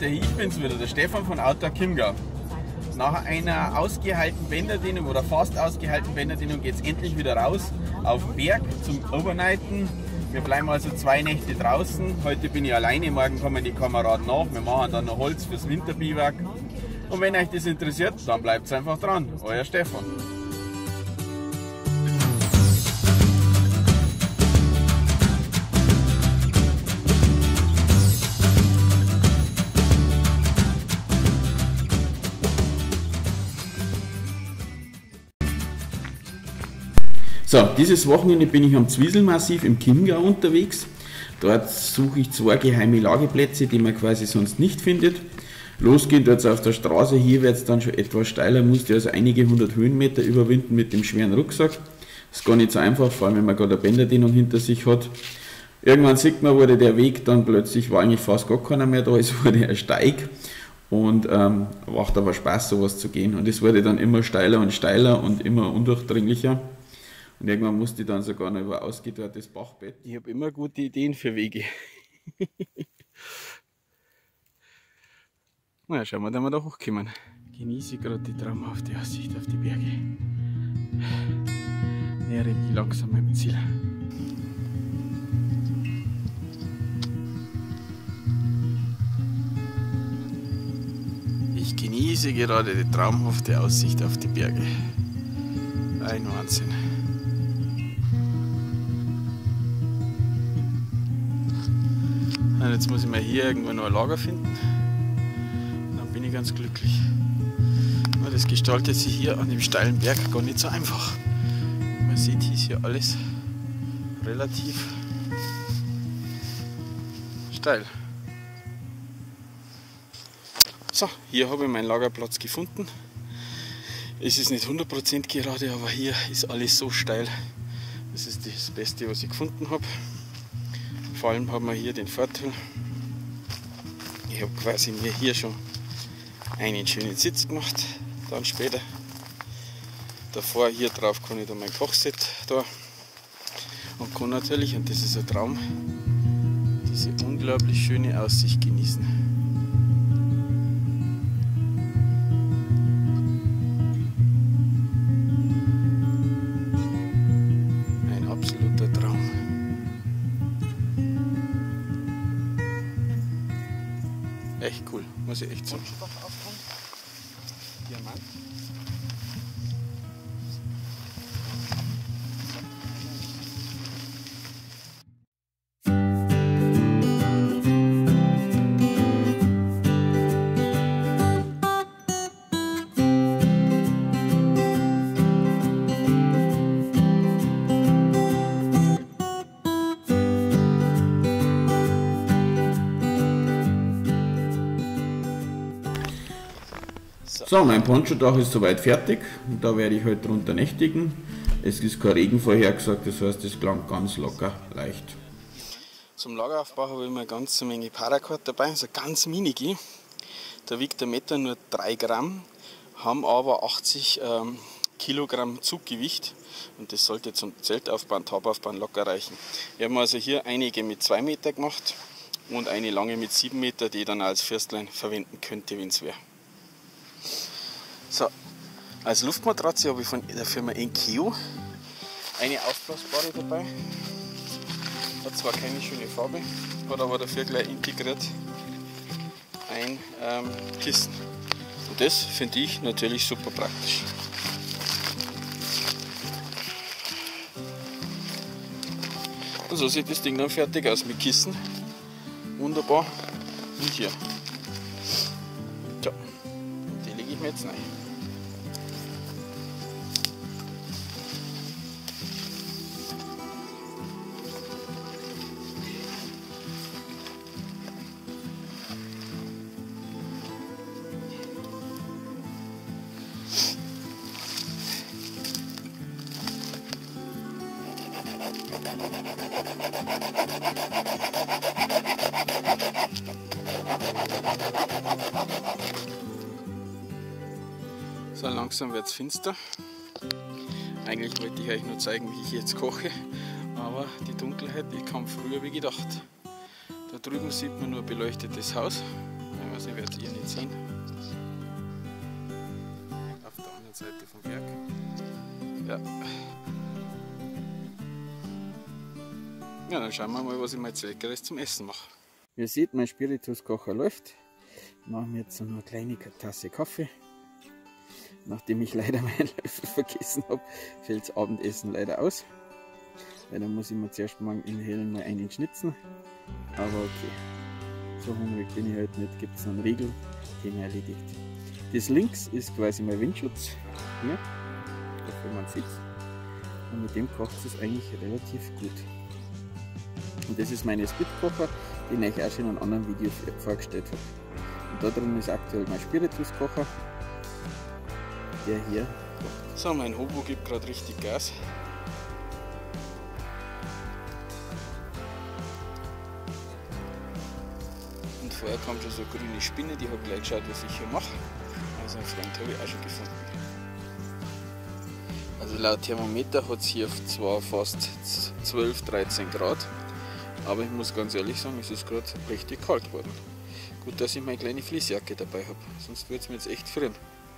Leute, ich bin's wieder, der Stefan von Outdoor Chiemgau. Nach einer ausgeheilten Bänderdehnung oder fast ausgeheilten Bänderdehnung geht es endlich wieder raus auf den Berg zum Overnighten. Wir bleiben also 2 Nächte draußen. Heute bin ich alleine, morgen kommen die Kameraden nach. Wir machen dann noch Holz fürs Winterbiwak. Und wenn euch das interessiert, dann bleibt einfach dran. Euer Stefan. So, dieses Wochenende bin ich am Zwieselmassiv im Chiemgau unterwegs. Dort suche ich 2 geheime Lageplätze, die man quasi sonst nicht findet. Losgehen dort auf der Straße, hier wird es dann schon etwas steiler, musste also einige 100 Höhenmeter überwinden mit dem schweren Rucksack. Das ist gar nicht so einfach, vor allem wenn man gerade eine Bänderdehnung hinter sich hat. Irgendwann sieht man, wurde der Weg dann plötzlich, war eigentlich fast gar keiner mehr da, es wurde ein Steig. Und macht aber Spaß, sowas zu gehen. Und es wurde dann immer steiler und immer undurchdringlicher. Und irgendwann musste ich dann sogar noch über ein ausgedörrtes Bachbett. Ich habe immer gute Ideen für Wege. Na, schauen wir, dass wir da hochkommen. Genieße gerade die traumhafte Aussicht auf die Berge. Nähere mich langsam meinem Ziel. Ich genieße gerade die traumhafte Aussicht auf die Berge. Ein Wahnsinn. Und jetzt muss ich mal hier irgendwo noch ein Lager finden. Dann bin ich ganz glücklich. Aber das gestaltet sich hier an dem steilen Berg gar nicht so einfach. Man sieht, hier ist ja alles relativ steil. So, hier habe ich meinen Lagerplatz gefunden. Es ist nicht 100% gerade, aber hier ist alles so steil. Das ist das Beste, was ich gefunden habe. Vor allem haben wir hier den Vorteil, ich habe quasi mir hier schon einen schönen Sitz gemacht, dann später. Davor hier drauf kann ich dann mein Kochset da und kann natürlich, und das ist ein Traum, diese unglaublich schöne Aussicht genießen. Echt cool, muss ich echt sagen. Diamant. So, mein Ponchodach ist soweit fertig und da werde ich heute drunter nächtigen. Es ist kein Regen vorhergesagt, das heißt, es klang ganz locker, leicht. Zum Lageraufbau habe ich mir eine ganze Menge Paracord dabei, also ganz minigi. Da wiegt der Meter nur 3 Gramm, haben aber 80 Kilogramm Zuggewicht und das sollte zum Zeltaufbau und Tabaufbau locker reichen. Wir haben also hier einige mit 2 Meter gemacht und eine lange mit 7 Meter, die ich dann als Fürstlein verwenden könnte, wenn es wäre. So, als Luftmatratze habe ich von der Firma Enkeo eine aufblasbare dabei. Hat zwar keine schöne Farbe, hat aber dafür gleich integriert ein Kissen. Und das finde ich natürlich super praktisch. Und so sieht das Ding dann fertig aus mit Kissen. Wunderbar. Und hier. So, und die lege ich mir jetzt rein. So, langsam wird es finster. Eigentlich wollte ich euch nur zeigen, wie ich jetzt koche, aber die Dunkelheit, die kam früher wie gedacht. Da drüben sieht man nur beleuchtetes Haus. Wenn aus, ihr werdet es nicht sehen. Auf der anderen Seite vom Berg. Ja. Ja, dann schauen wir mal, was ich mal jetzt Leckeres zum Essen mache. Ihr seht, mein Spirituskocher läuft. Ich mache mir jetzt noch eine kleine Tasse Kaffee. Nachdem ich leider meinen Löffel vergessen habe, fällt das Abendessen leider aus. Weil dann muss ich mir zuerst morgen in Hellen mal einen schnitzen. Aber okay, so hungrig bin ich halt nicht. Gibt es noch einen Riegel, den erledigt. Das links ist quasi mein Windschutz. Hier, dafür man sieht. Und mit dem kocht es eigentlich relativ gut. Und das ist mein Splitkocher, den ich auch schon in einem anderen Video vorgestellt habe. Und da drin ist aktuell mein Spirituskocher, der hier kocht. So, mein Hobo gibt gerade richtig Gas. Und vorher kam schon so eine grüne Spinne, die hat gleich geschaut, was ich hier mache. Also einen Freund habe ich auch schon gefunden. Also laut Thermometer hat es hier zwar fast 12, 13 Grad, aber ich muss ganz ehrlich sagen, es ist gerade richtig kalt geworden. Gut, dass ich meine kleine Fließjacke dabei habe, sonst würde es mir jetzt echt frieren.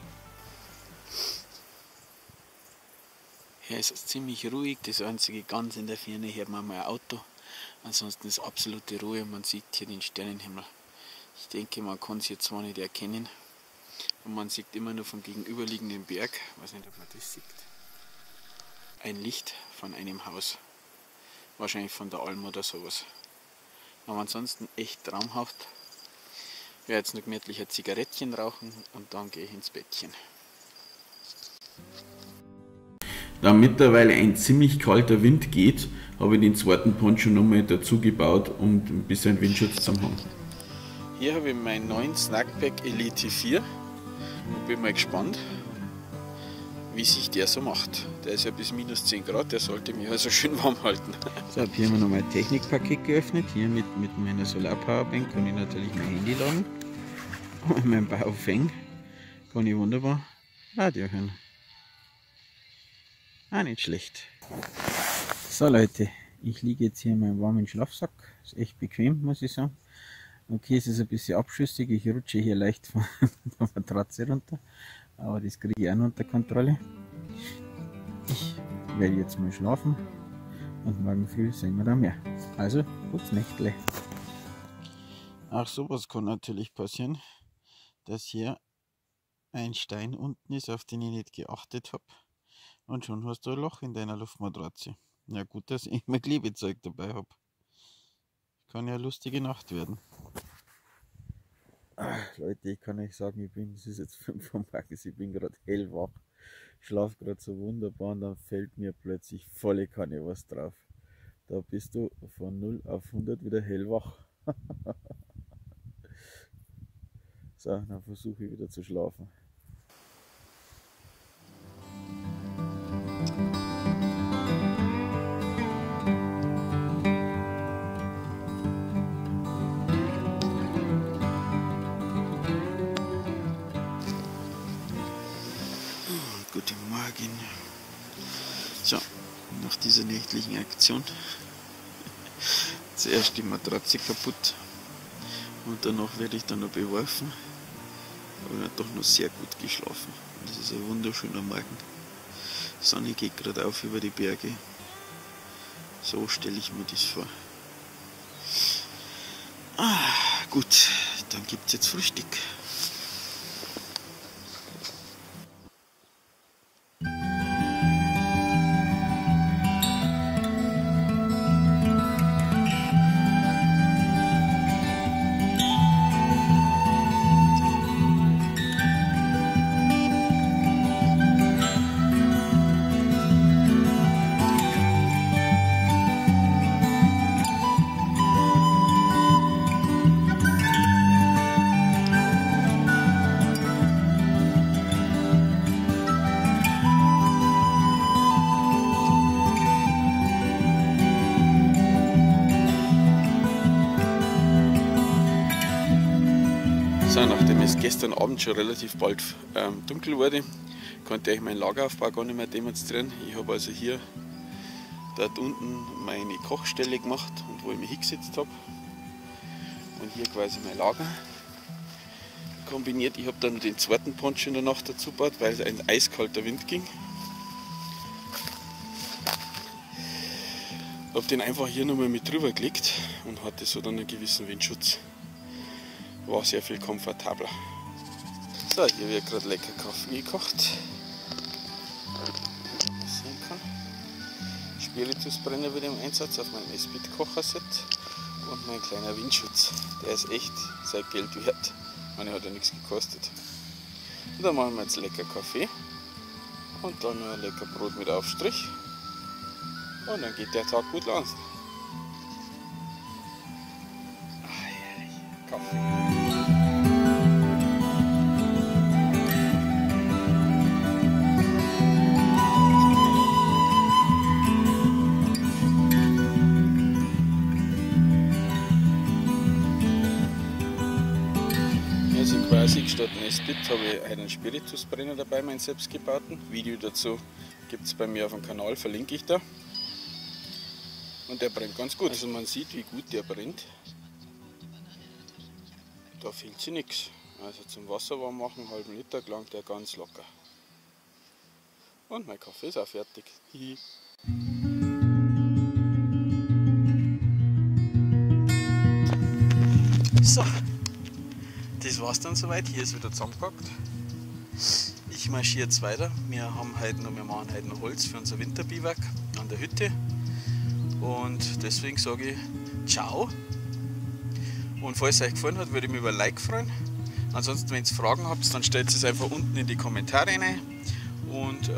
Hier ist es ziemlich ruhig, das einzige ganz in der Ferne hört man mal ein Auto. Ansonsten ist absolute Ruhe, man sieht hier den Sternenhimmel. Ich denke, man kann es hier zwar nicht erkennen, und man sieht immer nur vom gegenüberliegenden Berg, ich weiß nicht, ob man das sieht, ein Licht von einem Haus. Wahrscheinlich von der Alm oder sowas. Aber ansonsten echt traumhaft. Ich werde jetzt noch gemütlich ein Zigarettchen rauchen und dann gehe ich ins Bettchen. Da mittlerweile ein ziemlich kalter Wind geht, habe ich den zweiten Poncho nochmal dazu gebaut, um ein bisschen Windschutz zu haben. Hier habe ich meinen neuen Snackpack Elite 4 und bin mal gespannt, wie sich der so macht. Der ist ja bis minus 10 Grad, der sollte mich also schön warm halten. So, hier haben wir noch mein Technikpaket geöffnet. Hier mit meiner Solarpowerbank kann ich natürlich mein Handy laden. Und mein Baofeng kann ich wunderbar Radio hören. Ah, nicht schlecht. So Leute, ich liege jetzt hier in meinem warmen Schlafsack. Ist echt bequem, muss ich sagen. Okay, es ist ein bisschen abschüssig, ich rutsche hier leicht von der Matratze runter. Aber das kriege ich auch noch unter Kontrolle. Ich werde jetzt mal schlafen und morgen früh sehen wir da mehr. Also, gutes Nächtle. Ach, sowas kann natürlich passieren, dass hier ein Stein unten ist, auf den ich nicht geachtet habe. Und schon hast du ein Loch in deiner Luftmatratze. Ja gut, dass ich immer Klebezeug dabei habe. Kann ja eine lustige Nacht werden. Ach, Leute, ich kann euch sagen, es ist jetzt 5 Uhr morgens, ich bin gerade hellwach, schlafe gerade so wunderbar und dann fällt mir plötzlich volle Kanne was drauf. Da bist du von 0 auf 100 wieder hellwach. So, dann versuche ich wieder zu schlafen. Guten Morgen. So, nach dieser nächtlichen Aktion zuerst die Matratze kaputt und danach werde ich dann noch beworfen. Aber ich habe doch noch sehr gut geschlafen. Das ist ein wunderschöner Morgen. Die Sonne geht gerade auf über die Berge. So stelle ich mir das vor. Gut, dann gibt es jetzt Frühstück. So, nachdem es gestern Abend schon relativ bald dunkel wurde, konnte ich meinen Lageraufbau gar nicht mehr demonstrieren. Ich habe also hier dort unten meine Kochstelle gemacht und wo ich mich hingesetzt habe. Und hier quasi mein Lager. kombiniert. Ich habe dann den zweiten Poncho in der Nacht dazu gebaut, weil ein eiskalter Wind ging. Habe den einfach hier nochmal mit drüber gelegt und hatte so dann einen gewissen Windschutz. War sehr viel komfortabler. So, hier wird gerade lecker Kaffee gekocht. Wie man sehen kann. Spiritusbrenner wieder im Einsatz auf meinem Esbit-Kocherset und mein kleiner Windschutz. Der ist echt sein Geld wert. Meine hat ja nichts gekostet. Und dann machen wir jetzt lecker Kaffee und dann noch ein lecker Brot mit Aufstrich. Und dann geht der Tag gut los. Kaffee. Also quasi statt Nesbit habe ich einen Spiritusbrenner dabei, meinen selbstgebauten. Video dazu gibt es bei mir auf dem Kanal, verlinke ich da. Und der brennt ganz gut. Also man sieht, wie gut der brennt. Da fehlt sich nichts. Also zum Wasserwarm machen, einen halben Liter gelangt der ganz locker. Und mein Kaffee ist auch fertig. So, das war's dann soweit. Hier ist wieder zusammengepackt. Ich marschiere jetzt weiter. Wir machen heute noch Holz für unser Winterbiwak an der Hütte. Und deswegen sage ich ciao. Und falls es euch gefallen hat, würde ich mich über ein Like freuen. Ansonsten, wenn ihr Fragen habt, dann stellt es einfach unten in die Kommentare rein. Und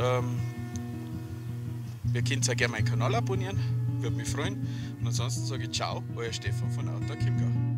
ihr könnt auch gerne meinen Kanal abonnieren. Würde mich freuen. Und ansonsten sage ich ciao, euer Stefan von Outdoor Chiemgau.